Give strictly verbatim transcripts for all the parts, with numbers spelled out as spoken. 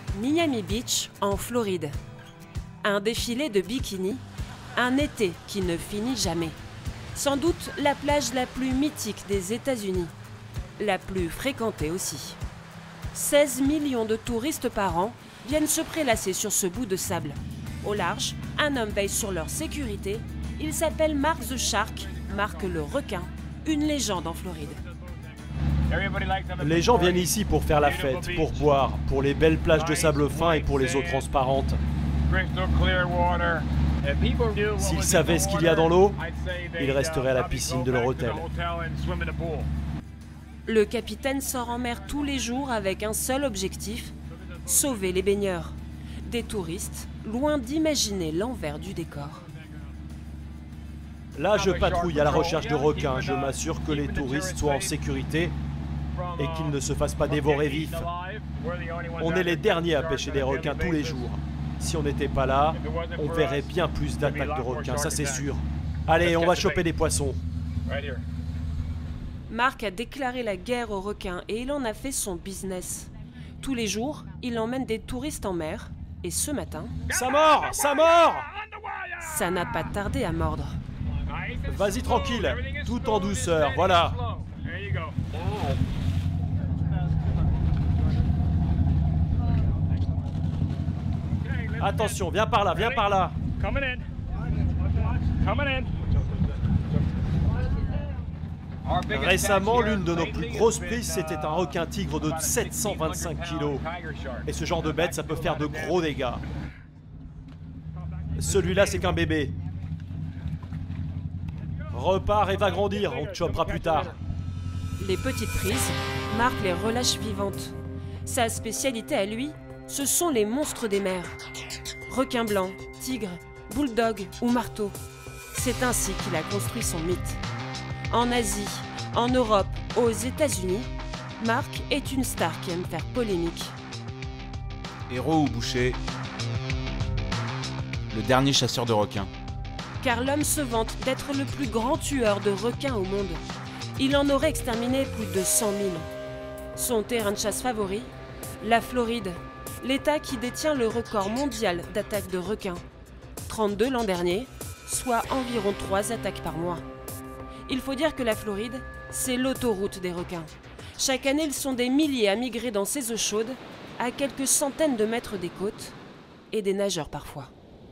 Miami Beach, en Floride. Un défilé de bikinis, un été qui ne finit jamais. Sans doute la plage la plus mythique des États-Unis, la plus fréquentée aussi. seize millions de touristes par an viennent se prélasser sur ce bout de sable. Au large, un homme veille sur leur sécurité. Il s'appelle Mark the Shark, Mark le requin, une légende en Floride. Les gens viennent ici pour faire la fête, pour boire, pour les belles plages de sable fin et pour les eaux transparentes. S'ils savaient ce qu'il y a dans l'eau, ils resteraient à la piscine de leur hôtel. Le capitaine sort en mer tous les jours avec un seul objectif, sauver les baigneurs. Des touristes, loin d'imaginer l'envers du décor. Là, je patrouille à la recherche de requins. Je m'assure que les touristes soient en sécurité et qu'ils ne se fassent pas dévorer vifs. On est les derniers à pêcher des requins tous les jours. Si on n'était pas là, on verrait bien plus d'attaques de requins, ça c'est sûr. Allez, on va choper des poissons. Mark a déclaré la guerre aux requins et il en a fait son business. Tous les jours, il emmène des touristes en mer. Et ce matin... Ça mord! Ça mord! Ça n'a pas tardé à mordre. Vas-y tranquille, tout en douceur, voilà. Attention, viens par là, viens par là. Récemment, l'une de nos plus grosses prises, c'était un requin tigre de sept cent vingt-cinq kilos. Et ce genre de bête, ça peut faire de gros dégâts. Celui-là, c'est qu'un bébé. Repars et va grandir, on te chopera plus tard. Les petites prises, Mark les relâche vivantes. Sa spécialité à lui, ce sont les monstres des mers. Requins blancs, tigres, bulldogs ou marteaux. C'est ainsi qu'il a construit son mythe. En Asie, en Europe, aux États-Unis, Mark est une star qui aime faire polémique. Héros ou boucher, le dernier chasseur de requins. Car l'homme se vante d'être le plus grand tueur de requins au monde. Il en aurait exterminé plus de cent mille. Son terrain de chasse favori, la Floride, l'État qui détient le record mondial d'attaques de requins. trente-deux l'an dernier, soit environ trois attaques par mois. Il faut dire que la Floride, c'est l'autoroute des requins. Chaque année, ils sont des milliers à migrer dans ces eaux chaudes, à quelques centaines de mètres des côtes, et des nageurs parfois.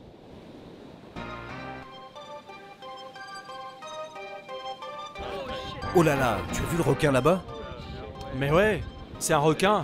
Oh là là, tu as vu le requin là-bas? Mais ouais, c'est un requin.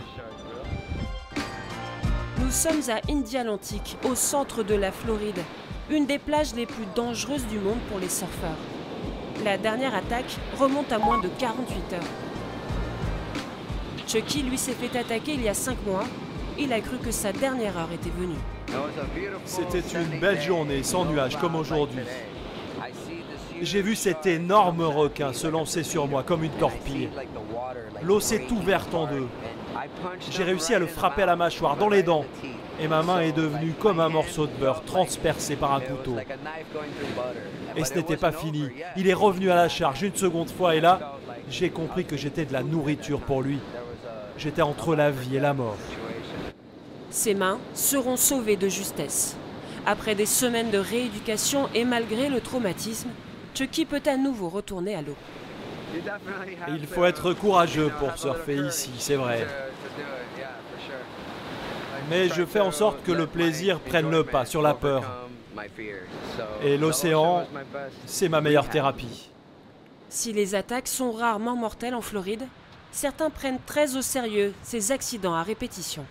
Nous sommes à Indialantic, au centre de la Floride, une des plages les plus dangereuses du monde pour les surfeurs. La dernière attaque remonte à moins de quarante-huit heures. Chucky, lui, s'est fait attaquer il y a cinq mois. Il a cru que sa dernière heure était venue. C'était une belle journée, sans nuages, comme aujourd'hui. J'ai vu cet énorme requin se lancer sur moi comme une torpille. L'eau s'est ouverte en deux. J'ai réussi à le frapper à la mâchoire, dans les dents. Et ma main est devenue comme un morceau de beurre, transpercé par un couteau. Et ce n'était pas fini. Il est revenu à la charge une seconde fois et là, j'ai compris que j'étais de la nourriture pour lui. J'étais entre la vie et la mort. Ses mains seront sauvées de justesse. Après des semaines de rééducation et malgré le traumatisme, Chucky peut à nouveau retourner à l'eau. Il faut être courageux pour surfer ici, c'est vrai. Mais je fais en sorte que le plaisir prenne le pas sur la peur. Et l'océan, c'est ma meilleure thérapie. Si les attaques sont rarement mortelles en Floride, certains prennent très au sérieux ces accidents à répétition.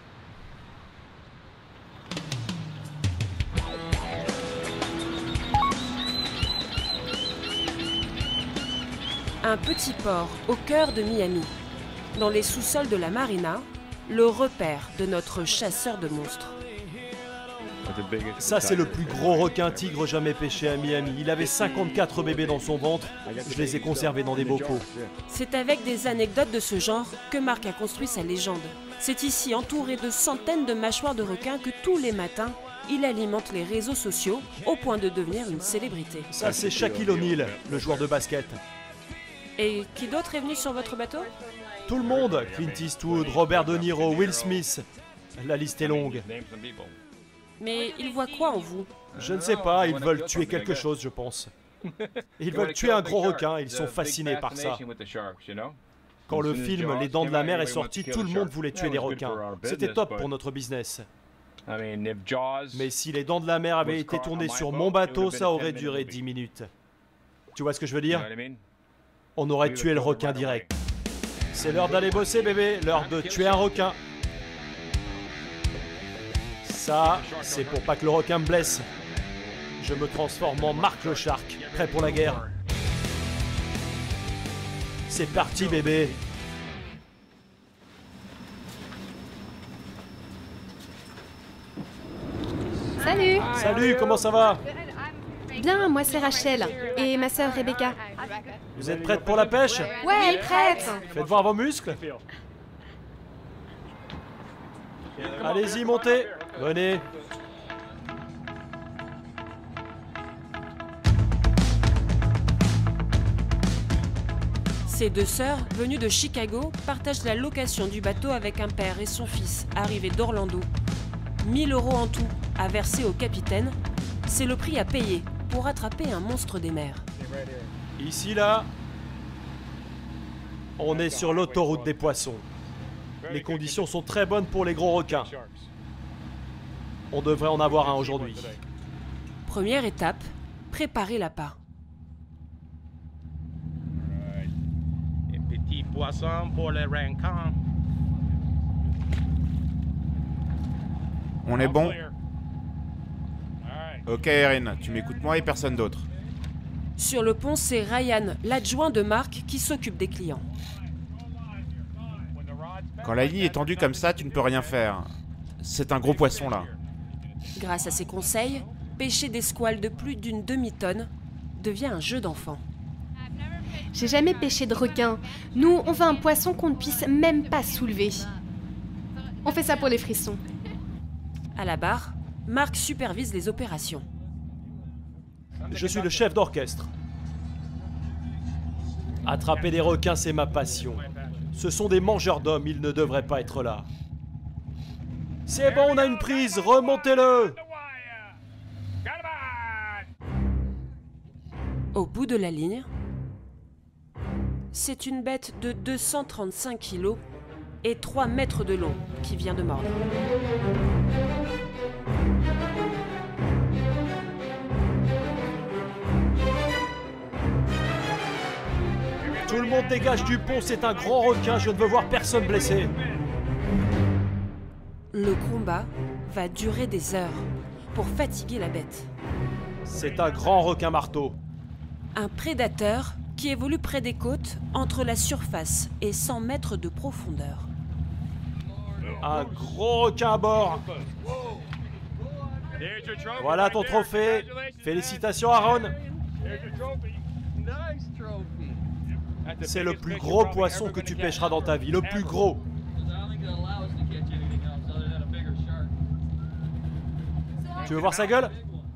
Un petit port au cœur de Miami, dans les sous-sols de la marina, le repère de notre chasseur de monstres. Ça, c'est le plus gros requin tigre jamais pêché à Miami. Il avait cinquante-quatre bébés dans son ventre. Je les ai conservés dans des bocaux. C'est avec des anecdotes de ce genre que Mark a construit sa légende. C'est ici, entouré de centaines de mâchoires de requins, que tous les matins, il alimente les réseaux sociaux au point de devenir une célébrité. Ça, c'est Shaquille O'Neal, le joueur de basket. Et qui d'autre est venu sur votre bateau? Tout le monde, Clint Eastwood, Robert De Niro, Will Smith. La liste est longue. Mais ils voient quoi en vous? Je ne sais pas, ils veulent tuer quelque chose, je pense. Ils veulent tuer un gros requin, ils sont fascinés par ça. Quand le film Les Dents de la Mer est sorti, tout le monde voulait tuer des requins. C'était top pour notre business. Mais si Les Dents de la Mer avaient été tournées sur mon bateau, ça aurait duré dix minutes. Tu vois ce que je veux dire? On aurait tué le requin direct. C'est l'heure d'aller bosser, bébé, l'heure de tuer un requin. Ça, c'est pour pas que le requin me blesse. Je me transforme en Marc le Shark, prêt pour la guerre. C'est parti, bébé. Salut! Salut, comment ça va? Bien, moi c'est Rachel et ma sœur Rebecca. Vous êtes prête pour la pêche? Ouais, prête! Faites voir vos muscles. Allez-y, montez. Venez. Ces deux sœurs, venues de Chicago, partagent la location du bateau avec un père et son fils, arrivés d'Orlando. mille euros en tout, à verser au capitaine. C'est le prix à payer pour attraper un monstre des mers. Ici, là, on est sur l'autoroute des poissons. Les conditions sont très bonnes pour les gros requins. On devrait en avoir un aujourd'hui. Première étape, préparer l'appât. Un petit poisson pour les requins. On est bon? Ok Erin, tu m'écoutes moi et personne d'autre. Sur le pont, c'est Ryan, l'adjoint de Mark, qui s'occupe des clients. Quand la ligne est tendue comme ça, tu ne peux rien faire. C'est un gros poisson là. Grâce à ses conseils, pêcher des squales de plus d'une demi-tonne devient un jeu d'enfant. J'ai jamais pêché de requin. Nous, on veut un poisson qu'on ne puisse même pas soulever. On fait ça pour les frissons. À la barre, Mark supervise les opérations. Je suis le chef d'orchestre. Attraper des requins, c'est ma passion. Ce sont des mangeurs d'hommes, ils ne devraient pas être là. C'est bon, on a une prise, remontez-le! Au bout de la ligne, c'est une bête de deux cent trente-cinq kilos et trois mètres de long qui vient de mordre. Tout le monde dégage du pont, c'est un grand requin, je ne veux voir personne blessé. Le combat va durer des heures pour fatiguer la bête. C'est un grand requin marteau. Un prédateur qui évolue près des côtes entre la surface et cent mètres de profondeur. Un gros requin à bord. Voilà ton trophée. Félicitations Aaron. C'est le plus gros poisson que tu pêcheras dans ta vie, le plus gros. Tu veux voir sa gueule?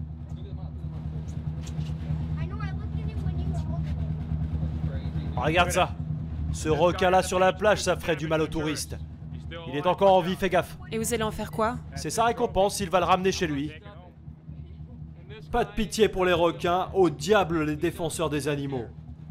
Regarde ça. Ce requin-là sur la plage, ça ferait du mal aux touristes. Il est encore en vie, fais gaffe. Et vous allez en faire quoi? C'est sa récompense, il va le ramener chez lui. Pas de pitié pour les requins, au diable les défenseurs des animaux.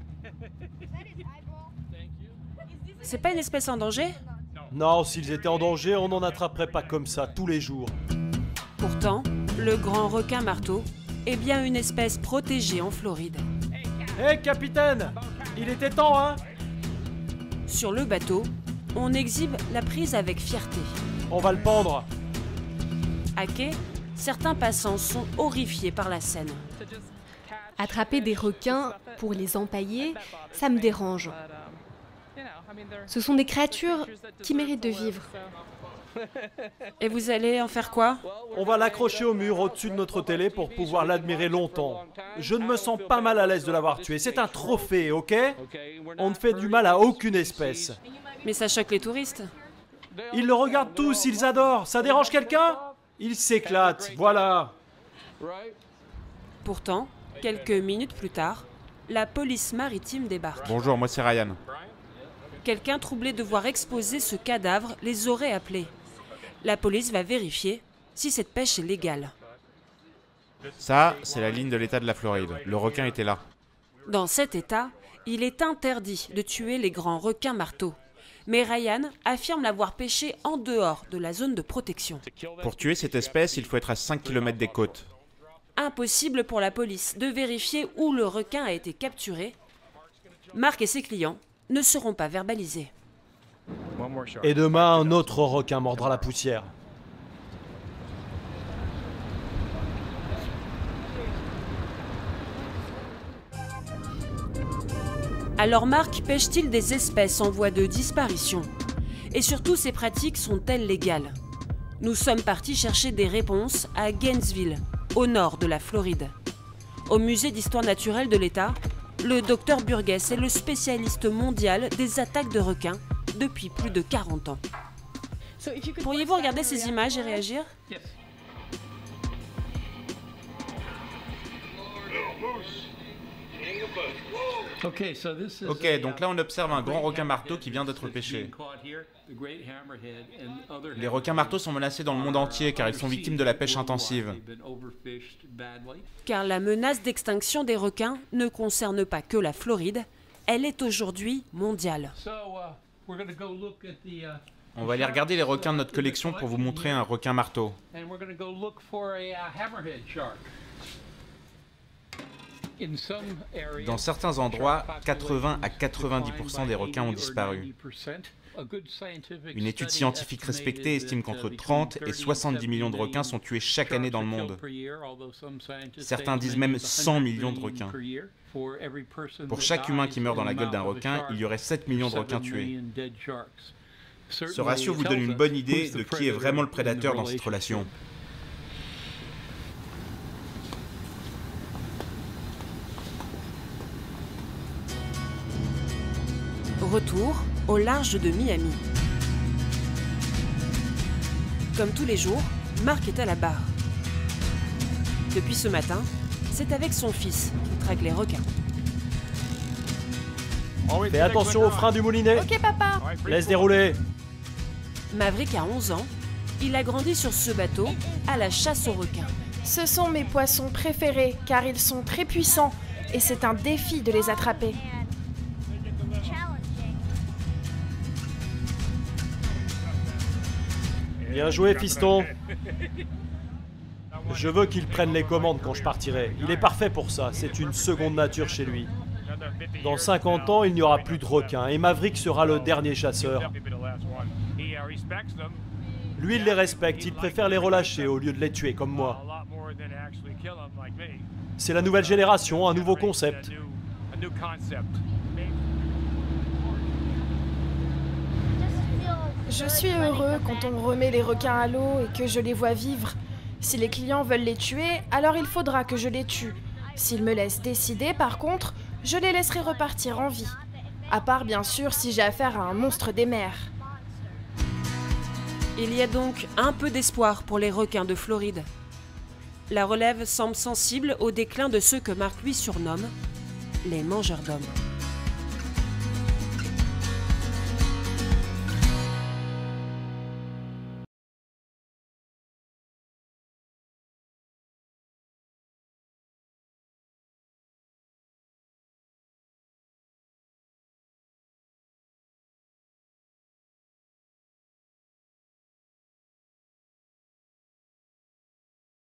C'est pas une espèce en danger? Non, s'ils étaient en danger, on n'en attraperait pas comme ça, tous les jours. Pourtant, le grand requin marteau est bien une espèce protégée en Floride. Hé, hey, capitaine! Il était temps, hein? Sur le bateau, on exhibe la prise avec fierté. On va le pendre. À quai, certains passants sont horrifiés par la scène. Attraper des requins pour les empailler, ça me dérange. Ce sont des créatures qui méritent de vivre. Et vous allez en faire quoi? On va l'accrocher au mur au-dessus de notre télé pour pouvoir l'admirer longtemps. Je ne me sens pas mal à l'aise de l'avoir tué. C'est un trophée, ok? On ne fait du mal à aucune espèce. Mais ça choque les touristes. Ils le regardent tous, ils adorent. Ça dérange quelqu'un? Ils s'éclatent, voilà. Pourtant, quelques minutes plus tard, la police maritime débarque. Bonjour, moi c'est Ryan. Quelqu'un troublé de voir exposer ce cadavre les aurait appelés. La police va vérifier si cette pêche est légale. Ça, c'est la ligne de l'État de la Floride. Le requin était là. Dans cet État, il est interdit de tuer les grands requins marteaux. Mais Ryan affirme l'avoir pêché en dehors de la zone de protection. Pour tuer cette espèce, il faut être à cinq kilomètres des côtes. Impossible pour la police de vérifier où le requin a été capturé. Mark et ses clients ne seront pas verbalisés. Et demain, un autre requin mordra la poussière. Alors Mark pêche-t-il des espèces en voie de disparition? Et surtout, ces pratiques sont-elles légales? Nous sommes partis chercher des réponses à Gainesville, au nord de la Floride. Au musée d'histoire naturelle de l'État, le docteur Burgess est le spécialiste mondial des attaques de requins depuis plus de quarante ans. Pourriez-vous regarder ces images et réagir? Ok, donc là on observe un grand requin marteau qui vient d'être pêché. Les requins marteaux sont menacés dans le monde entier car ils sont victimes de la pêche intensive. Car la menace d'extinction des requins ne concerne pas que la Floride, elle est aujourd'hui mondiale. On va aller regarder les requins de notre collection pour vous montrer un requin marteau. Dans certains endroits, quatre-vingts à quatre-vingt-dix pour cent des requins ont disparu. Une étude scientifique respectée estime qu'entre trente et soixante-dix millions de requins sont tués chaque année dans le monde. Certains disent même cent millions de requins. Pour chaque humain qui meurt dans la gueule d'un requin, il y aurait sept millions de requins tués. Ce ratio vous donne une bonne idée de qui est vraiment le prédateur dans cette relation. Retour au large de Miami. Comme tous les jours, Mark est à la barre. Depuis ce matin, c'est avec son fils qu'il traque les requins. Fais attention au frein du moulinet. Ok, papa. Laisse dérouler. Maverick a onze ans. Il a grandi sur ce bateau à la chasse aux requins. Ce sont mes poissons préférés car ils sont très puissants et c'est un défi de les attraper. Bien joué, fiston. Je veux qu'il prenne les commandes quand je partirai. Il est parfait pour ça, c'est une seconde nature chez lui. Dans cinquante ans, il n'y aura plus de requins et Maverick sera le dernier chasseur. Lui, il les respecte, il préfère les relâcher au lieu de les tuer comme moi. C'est la nouvelle génération, un nouveau concept. Je suis heureux quand on remet les requins à l'eau et que je les vois vivre. Si les clients veulent les tuer, alors il faudra que je les tue. S'ils me laissent décider, par contre, je les laisserai repartir en vie. À part, bien sûr, si j'ai affaire à un monstre des mers. Il y a donc un peu d'espoir pour les requins de Floride. La relève semble sensible au déclin de ceux que Mark lui surnomme les mangeurs d'hommes.